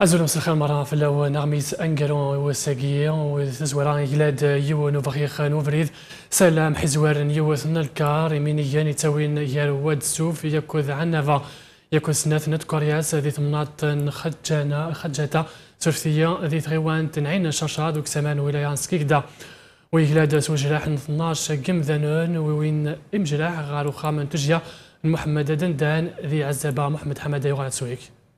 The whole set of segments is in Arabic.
أزول مساء الخير مرة في اللو نغميس أنجلون وساقية وزواران يلاد يو نوفخيخ نوفريد سلام حزوار يوث نالكار يمينيان يتاوين يار واد سوف يكوذ عنفا يكوذ سنات نتكورياس ذي ثمنات خجاتا سرثية ذي ثغيوان تنعين شرشاد وكسمان ولايان سكيكدا ويهلاد سوجلاح 12 قمذنون وين امجلاح غارو خامن تجيا محمد دندان ذي عزبا محمد حمد يغاد سويك.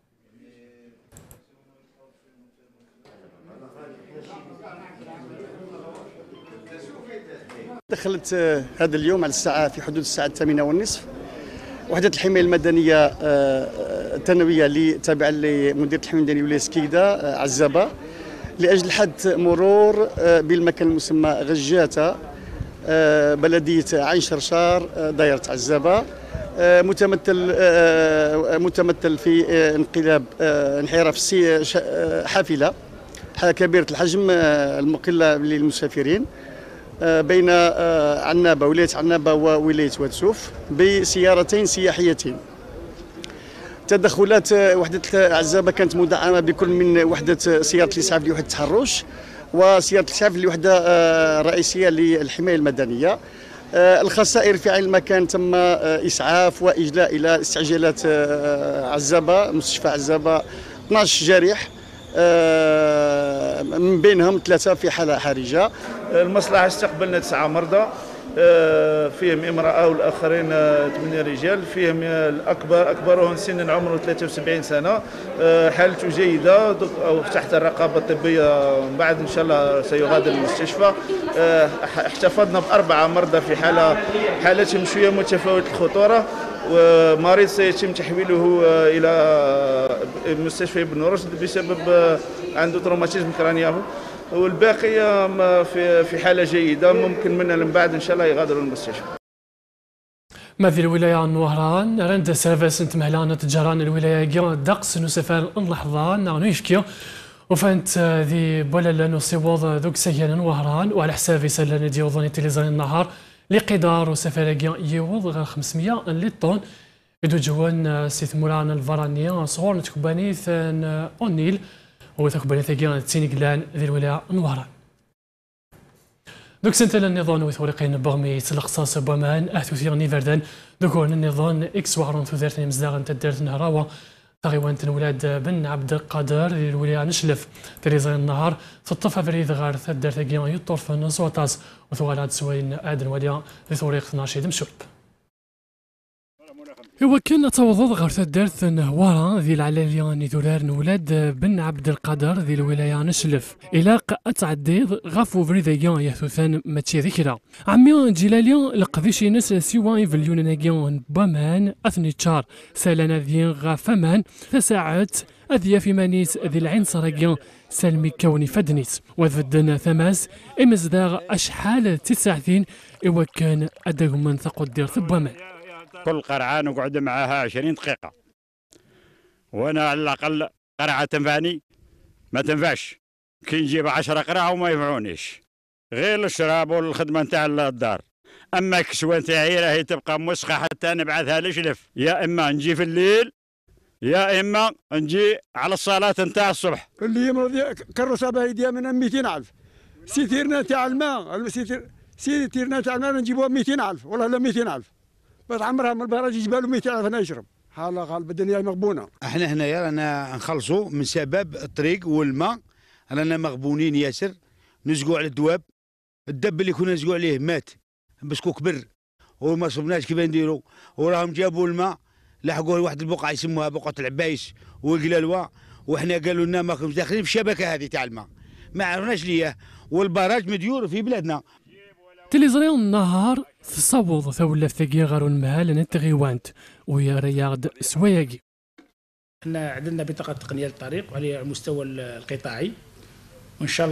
دخلت هذا اليوم على الساعة في حدود الساعة 8:30 وحدة الحماية المدنية الثانوية اللي تابعة لمديرية الحماية المدنية ولاية سكيكدا عزابة لأجل حد مرور بالمكان المسمى غجاتة بلدية عين شرشار دائرة عزابة متمثل في انقلاب انحراف حافلة كبيرة الحجم المقلة للمسافرين بين عنابة ولاية عنابة وولاية واد سوف بسيارتين سياحيتين. تدخلات وحدة عزابة كانت مدعمة بكل من وحدة سيارة الإسعاف لوحدة التحرش وسيارة الإسعاف لوحدة رئيسية للحماية المدنية. الخسائر في عين المكان تم إسعاف وإجلاء إلى استعجالات عزابة مستشفى عزابة 12 جريح من بينهم 3 في حالة حرجة. المصلحة استقبلنا 9 مرضى فيهم امرأة والآخرين 8 رجال، فيهم أكبرهم سنا عمره 73 سنة، حالته جيدة تحت الرقابة الطبية، بعد إن شاء الله سيغادر المستشفى. احتفظنا ب4 مرضى في حالتهم شوية متفاوتة الخطورة، ومريض سيتم تحويله إلى مستشفى ابن رشد بسبب عنده تروماتيزم كرانياهو، والباقي في حالة جيدة ممكن منها من بعد إن شاء الله يغادروا المستشفى. ما في الولاية نوهران رند سافس انت مهلانة جران الولاية جران دقس نسفر اللحظان نعنو يفكيو وفانت ذي بولا نصيوض ذوك سيانا نوهران وعلى حساب سلان ديوضاني تليزان النهار لقدار وسفر يوض غير 500 لطون بدو جوان سيث مولان الفرانية صغور نتكباني ثان أونيل وتكباني ثقيان تسينيقلان ذي الولاية نوهران. دوك سنتل النظام وثورقين بغمي تلقصاص بومان أثوثير نيفردان دوكون النظام إكس وعرون ثوثيرتني مزداغن تدرت نهراوة تغيوان تنولاد بن عبد القادر ذي الولاية نشلف تريزان النهار تطفى فريد غار تدر ثقيان يطرف نصوتاس وثوالات سوين آدن وليا ذي ثوريق 12 دمشوب. هو كان توضض غير تدرت نهوارا ذي العلاليان ذولار نولاد بن عبد القادر ذي الولاية نشلف إلاق أتعديض غافو فريديان يثوثان ماتشي ذكرى عميان جلاليان لقذيشي ناس سيوان فليون ناقيان بمان أثني تشار سالنا ذين غافمان فساعات أذيا في مانيس ذي العين صراقيان سلمي كوني فدنيس وذدنا ثماس إمزداغ أشحال 9 إوا كان أدق من ثقو الدير ثبومان. كل قرعة نقعد معها 20 دقيقة، وأنا على الأقل قرعة تنفعني ما تنفعش، كي نجيب 10 قرعة وما ينفعونيش غير الشراب والخدمة نتاع الدار. أما الكسوة نتاعي راهي تبقى مسخة حتى نبعثها لشلف، يا إما نجي في الليل يا إما نجي على الصلاة نتاع الصبح. اللي يمرض كرسها بايديا من 200,000 سيتيرنا تاع الماء، سيتيرنا تاع الماء نجيبوها 200,000 والله لا 200,000 بتعمرها من البراج يجيب له 200,000 هنا يشرب. حاله قال الدنيا مغبونه. احنا هنايا رانا نخلصوا من سبب الطريق والماء، رانا مغبونين ياسر، نزقوا على الدواب، الدب اللي كنا نزقوا عليه مات بسكو كبر وما صبناش كيف نديروا، وراهم جابوا الماء لحقوا واحد البقعه يسموها بقعه العبايس والقلالوه، وحنا قالوا لنا ماكم داخلين في الشبكه هذه تاع الماء ما عرفناش ليه، والبراج مديور في بلادنا. تليزريون النهار تصوض ثولة ثقي غارو المهال نتغيوانت ويا رياض سواياقي. احنا عندنا بطاقة تقنية للطريق وعلى المستوى القطاعي، وان شاء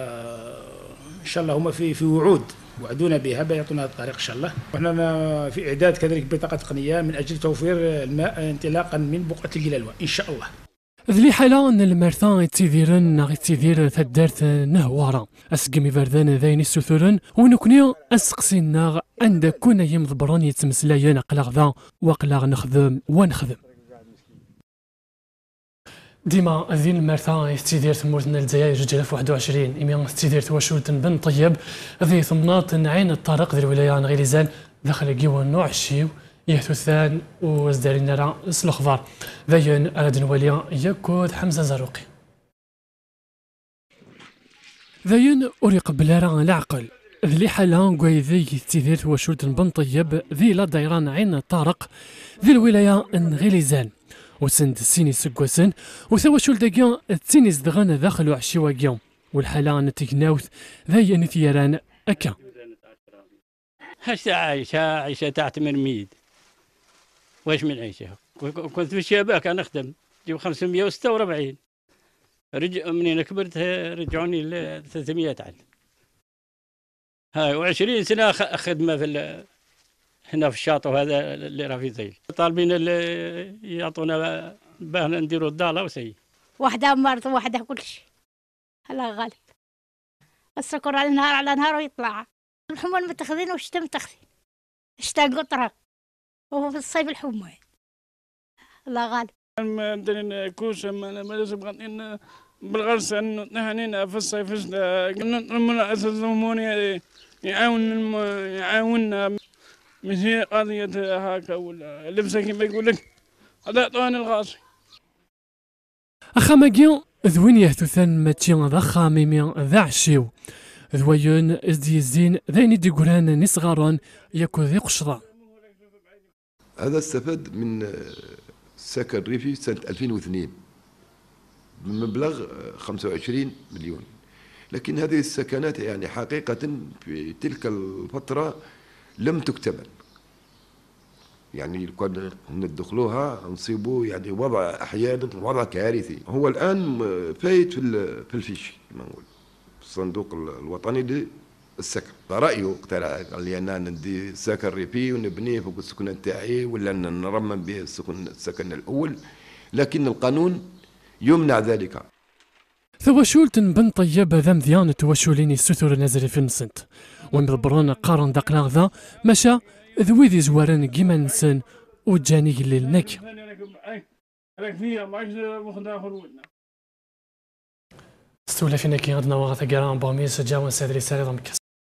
الله هما في وعدونا بها بيعطونا هذا الطريق ان شاء الله، وحنا في اعداد كذلك بطاقة تقنية من اجل توفير الماء انطلاقا من بقعة القلالوة ان شاء الله. ذلي حالا ان المرثان يتيدير تدارت نهوارا اسقمي فردان ذاين السثورن ونكني اسقسينا عند كون يمضبران يتمسلايان قلاغ ذا وقلاغ نخدم ونخدم. ديما ذي المرثا يستدير ثمورتنا الجزائر 2021 إميان يستدير تواشولت بن طيب ذي ثمناط عين الطريق ذي الولاية غيليزان داخل جيو النوع الشيو يهتثان وزدارين راه سلخضار ذين أراد نوليا يكود حمزة زروقي ذين أوريق بلارا العقل ذي حالا قوي ذي يستدير تواشولت بن طيب ذي لا دايران عين الطريق ذي الولاية غيليزان وسند السيني سكوسن وسوا شول داكيا السيني زدغان داخل عشي واكيا والحالة نتيجناوث ذي نثيران أكا هاش عايشة تحت مرميد واش من عيشة كنت في الشباب كان نخدم جيب 546 منين كبرت رجعوني ل 300 عام هاي و20 سنة خدمة في هنا في الشاطئ هذا اللي راه في زيل طالبين اللي يعطونا باه نديروا الضاله وسي واحده مرض وواحده كل شيء الله غالب السكر على نهار ويطلع الحمى المتخذين والشتاء متخذين الشتاء قطره وهو في الصيف الحمى الله غالب عندنا كوسه ما لازم غاديين بالغرس نهنينا في الصيف المنعس الزموني يعاوننا مش هي قضية هكا ولا لبسه كيما يقول لك هذا عطاني الغاصي أخا ماكيا ذوين يهتثان ماتيا ذا خاميمي ذا عشيو ذوين ازدي الزين ذين يدي قران نصغارون ياكو ذي قشطان هذا استفاد من السكن الريفي سنة 2002 بمبلغ 25 مليون لكن هذه السكنات يعني حقيقة في تلك الفترة لم تكتمل يعني كنا ندخلوها نصيبوا يعني وضع احيانا وضع كارثي هو الان فايت في الفيش كما نقول في الصندوق الوطني للسكن رايه قال لي انا ندي السكن الريفي ونبنيه فوق السكن تاعي ولا نرمم به السكن الاول لكن القانون يمنع ذلك ثواشولت بن طيب ذا مذيان تواشوليني السثور نازل في النسنت ومضبرون قارن داق ذا مشى ذويذي زوارن كيما نسن وجاني الليل نك استولى فينا كي غدنا وغاثا كرام بوميس جاون سادري ساري